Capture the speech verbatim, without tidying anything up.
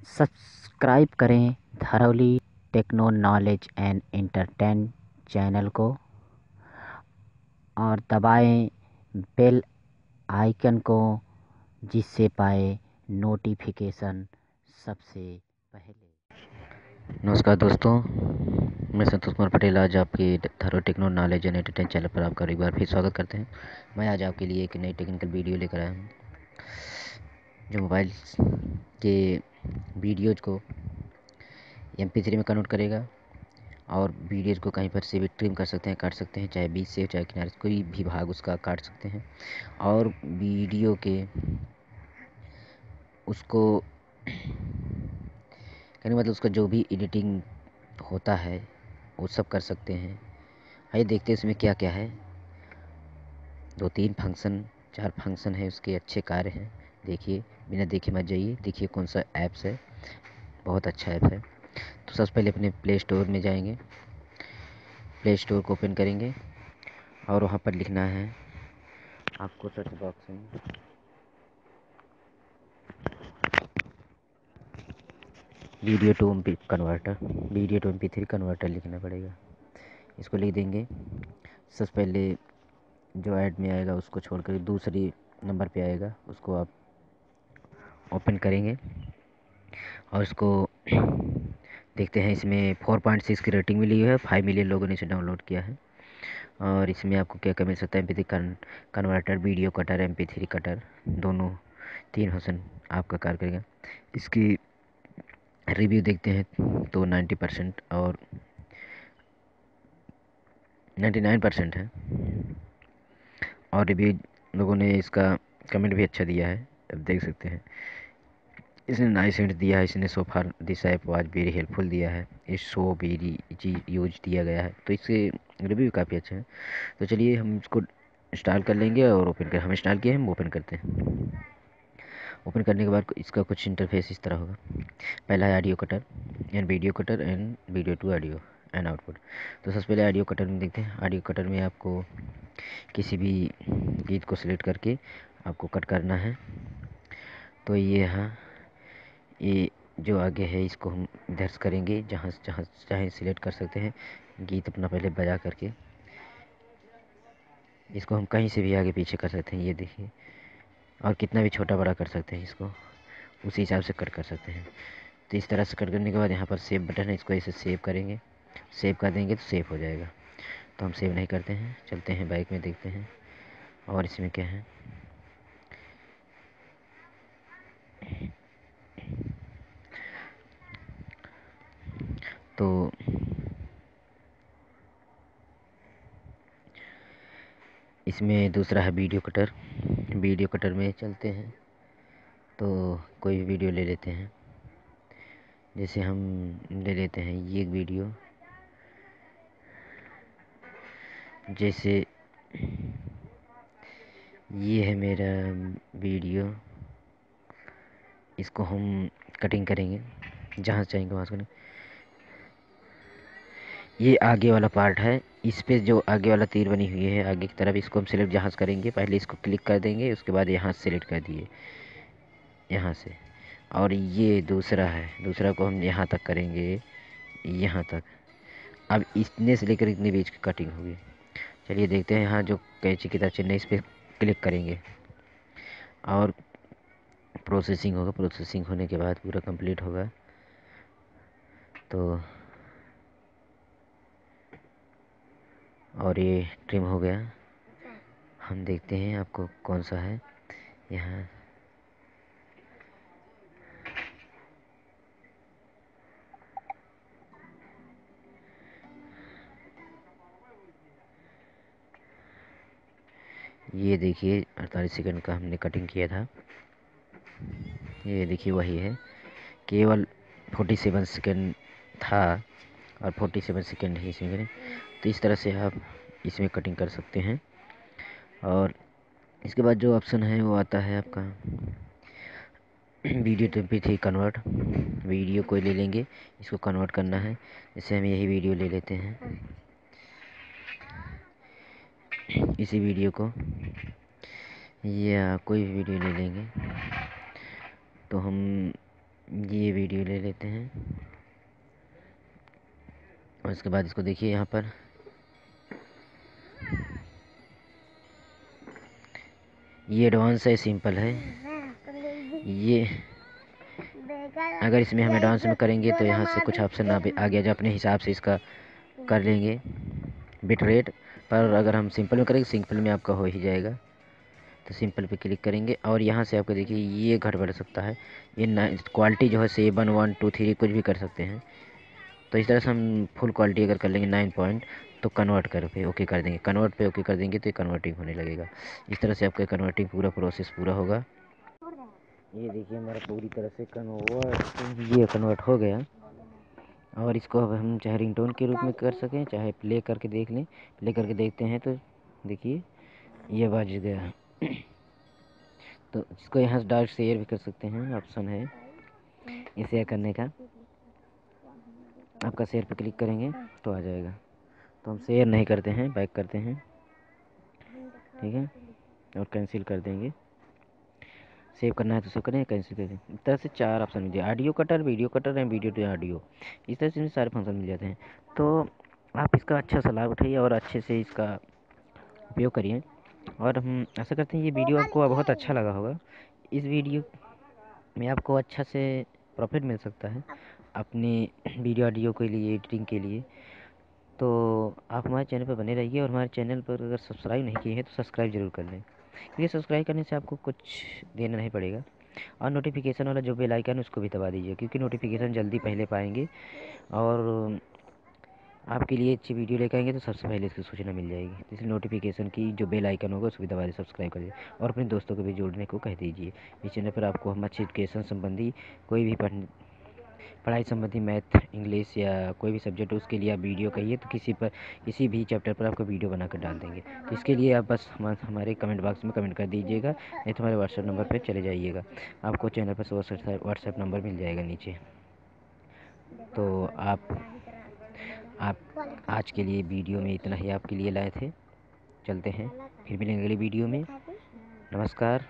Subscribe करें Dharauli techno knowledge and entertain channel को और दबाएं बेल आइकन को, जिससे पाए नोटिफिकेशन सबसे पहले। नमस्कार दोस्तों, मैं संतोष कुमार पटेल आज आपके Dharauli techno knowledge and entertain channel पर आपका एक बार फिर स्वागत करते हैं। मैं आज आपके लिए एक नई टेक्निकल वीडियो लेकर आया हूँ जो मोबाइल के वीडियोज को एम पी थ्री में कन्वर्ट करेगा और वीडियोज को कहीं पर से भी ट्रिम कर सकते हैं, काट सकते हैं, चाहे बीच से चाहे किनारे से, कोई भी भाग उसका काट सकते हैं और वीडियो के उसको कहने मतलब उसका जो भी एडिटिंग होता है वो सब कर सकते हैं। आइए देखते हैं इसमें क्या क्या है। दो तीन फंक्शन चार फंक्शन है, उसके अच्छे कार्य हैं। देखिए, बिना देखे मत जाइए, देखिए कौन सा ऐप्स है, बहुत अच्छा ऐप है। तो सबसे पहले अपने प्ले स्टोर में जाएंगे, प्ले स्टोर को ओपन करेंगे और वहाँ पर लिखना है आपको सर्च बॉक्स में video to M P converter, video to M P three converter लिखना पड़ेगा। इसको लिख देंगे। सबसे पहले जो ऐड में आएगा उसको छोड़कर दूसरी नंबर पे आएगा, उसको आप ओपन करेंगे और इसको देखते हैं। इसमें फोर पॉइंट सिक्स की रेटिंग मिली है, फाइव मिलियन लोगों ने इसे डाउनलोड किया है। और इसमें आपको क्या क्या मिल सकता है, M P three converter, video cutter, M P three cutter, दोनों तीन ऑप्शन आपका कार्य करेगा। इसकी रिव्यू देखते हैं तो नाइन्टी परसेंट और नाइन्टी नाइन परसेंट है और रिव्यू लोगों ने इसका कमेंट भी अच्छा दिया है, अब देख सकते हैं। इसने नाइस हिंट दिया है, इसने so far this app was very helpful दिया है, इस शो वेरी यूज दिया गया है, तो इसके रिव्यू भी काफ़ी अच्छे हैं। तो चलिए हम इसको इंस्टॉल कर लेंगे और ओपन कर, हम इंस्टॉल किए हम ओपन करते हैं। ओपन करने के बाद इसका कुछ इंटरफेस इस तरह होगा। पहला है audio cutter and video cutter and video to audio and output. तो सबसे पहले ऑडियो कटर में देखते हैं। ऑडियो कटर में आपको किसी भी गीत को सिलेक्ट करके आपको कट करना है। तो ये यहाँ ये जो आगे है इसको हम इधर से करेंगे, जहाँ जहाँ चाहे सिलेक्ट कर सकते हैं गीत अपना पहले बजा करके। इसको हम कहीं से भी आगे पीछे कर सकते हैं, ये देखिए, और कितना भी छोटा बड़ा कर सकते हैं, इसको उसी हिसाब से कट कर सकते हैं। तो इस तरह से कट करने के बाद यहाँ पर सेव बटन है, इसको ऐसे सेव करेंगे, सेव कर देंगे तो सेव हो जाएगा। तो हम सेव नहीं करते हैं, चलते हैं बाइक में, देखते हैं और इसमें क्या है। तो इसमें दूसरा है वीडियो कटर। वीडियो कटर में चलते हैं तो कोई भी वीडियो ले लेते हैं। जैसे हम ले लेते हैं ये एक वीडियो, जैसे ये है मेरा वीडियो, इसको हम कटिंग करेंगे, जहाँ चाहेंगे वहाँ से करेंगे। ये आगे वाला पार्ट है, इस पे जो आगे वाला तीर बनी हुई है आगे की तरफ, इसको हम सिलेक्ट जहाँ से करेंगे, पहले इसको क्लिक कर देंगे, उसके बाद यहाँ से सिलेक्ट कर दिए यहाँ से। और ये दूसरा है, दूसरा को हम यहाँ तक करेंगे, यहाँ तक। अब इतने से लेकर इतने बीच की कटिंग होगी। चलिए देखते हैं। यहाँ जो कैंची की तरह चिन्ह है इस पर क्लिक करेंगे और प्रोसेसिंग होगा। प्रोसेसिंग होने के बाद पूरा कंप्लीट होगा। तो और ये ट्रिम हो गया। हम देखते हैं आपको कौन सा है यहाँ। ये देखिए अड़तालीस सेकंड का हमने कटिंग किया था, ये देखिए वही है, केवल फोर्टी सेवन सेकंड था और फोर्टी सेवन सेकंड ही इसमें करें। तो इस तरह से आप इसमें कटिंग कर सकते हैं। और इसके बाद जो ऑप्शन है वो आता है आपका video to M P three convert. Video को ले लेंगे, इसको कन्वर्ट करना है। जैसे हम यही वीडियो ले लेते हैं, इसी वीडियो को या कोई भी वीडियो ले लेंगे। तो हम ये वीडियो ले लेते हैं और इसके बाद इसको देखिए यहाँ पर ये एडवांस है, सिंपल है। ये अगर इसमें हम एडवांस में करेंगे तो यहाँ से कुछ ऑप्शन आ आ गया जो अपने हिसाब से इसका कर लेंगे बिट रेट। पर अगर हम सिंपल में करेंगे, सिंपल में आपका हो ही जाएगा। तो सिंपल पे क्लिक करेंगे और यहाँ से आपको देखिए ये घट बढ़ सकता है। ये ना क्वालिटी जो है सेवन वन टू थ्री कुछ भी कर सकते हैं। तो इस तरह से हम फुल क्वालिटी अगर कर लेंगे नाइन पॉइंट तो कन्वर्ट कर पे ओके कर देंगे, कन्वर्ट पे ओके कर देंगे तो ये कन्वर्टिंग होने लगेगा। इस तरह से आपका कन्वर्टिंग पूरा प्रोसेस पूरा होगा। ये देखिए हमारा पूरी तरह से कन्वर्ट ये कन्वर्ट हो गया। और इसको अब हम चाहे रिंगटोन के रूप में कर सकें, चाहे प्ले करके देख लें। प्ले करके देखते हैं तो देखिए ये बज गया। तो इसको यहाँ से डायरेक्ट शेयर भी कर सकते हैं, ऑप्शन है ये शेयर करने का। आपका शेयर पे क्लिक करेंगे तो आ जाएगा। तो हम शेयर नहीं करते हैं, बैक करते हैं, ठीक है, और कैंसिल कर देंगे। सेव करना है तो सेव करें, कैंसिल कर दें। इस तरह से चार ऑप्शन मिल जाए, audio cutter, video cutter and video to audio. इस तरह से सारे फंक्शन मिल जाते हैं। तो आप इसका अच्छा सा लाभ उठाइए और अच्छे से इसका उपयोग करिए। और हम आशा करते हैं ये वीडियो आपको बहुत अच्छा लगा होगा। इस वीडियो में आपको अच्छा से प्रॉफिट मिल सकता है अपनी वीडियो ऑडियो के लिए, एडिटिंग के लिए। तो आप हमारे चैनल पर बने रहिए और हमारे चैनल पर अगर सब्सक्राइब नहीं किए हैं तो सब्सक्राइब ज़रूर कर लें, क्योंकि सब्सक्राइब करने से आपको कुछ देना नहीं पड़ेगा। और नोटिफिकेशन वाला जो बेल आइकन है उसको भी दबा दीजिए, क्योंकि नोटिफिकेशन जल्दी पहले पाएंगे और आपके लिए अच्छी वीडियो लेकर आएंगे तो सबसे पहले इसकी सूचना मिल जाएगी। इसलिए नोटिफिकेशन की जो बेल आइकन होगा उसको भी दबा दीजिए, सब्सक्राइब कर दीजिए और अपने दोस्तों को भी जोड़ने को कह दीजिए। इस चैनल पर आपको हम अच्छी एजुकेशन संबंधी कोई भी पढ़ पढ़ाई संबंधी मैथ, इंग्लिश या कोई भी सब्जेक्ट हो उसके लिए आप वीडियो कहिए तो किसी पर किसी भी चैप्टर पर आपको वीडियो बनाकर डाल देंगे। तो इसके लिए आप बस हम हमारे कमेंट बॉक्स में कमेंट कर दीजिएगा, नहीं तो हमारे व्हाट्सएप नंबर पर चले जाइएगा। आपको चैनल पर व्हाट्सएप नंबर मिल जाएगा नीचे। तो आप आप आज के लिए वीडियो में इतना ही आपके लिए लाए थे। चलते हैं, फिर मिलेंगे अगली वीडियो में। नमस्कार।